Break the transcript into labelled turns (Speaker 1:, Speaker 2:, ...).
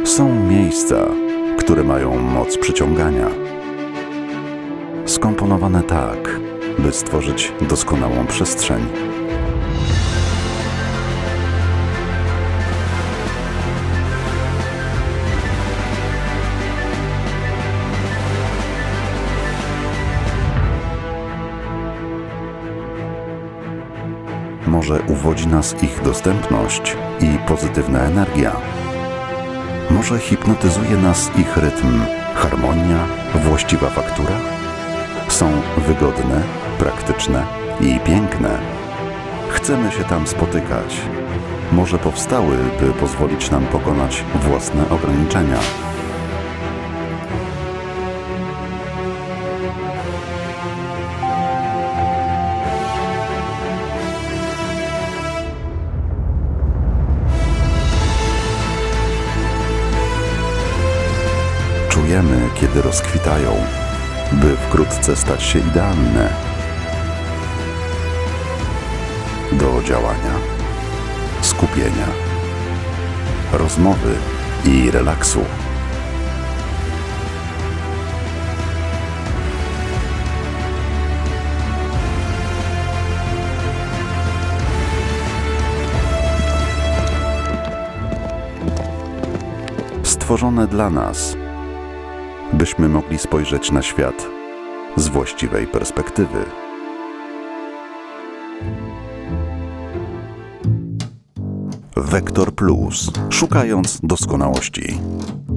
Speaker 1: Są miejsca, które mają moc przyciągania. Skomponowane tak, by stworzyć doskonałą przestrzeń. Może uwodzi nas ich dostępność i pozytywna energia. Może hipnotyzuje nas ich rytm, harmonia, właściwa faktura? Są wygodne, praktyczne i piękne. Chcemy się tam spotykać. Może powstały, by pozwolić nam pokonać własne ograniczenia. Czujemy, kiedy rozkwitają, by wkrótce stać się idealne do działania, skupienia, rozmowy i relaksu. Stworzone dla nas, byśmy mogli spojrzeć na świat z właściwej perspektywy. Vector Plus. Szukając doskonałości.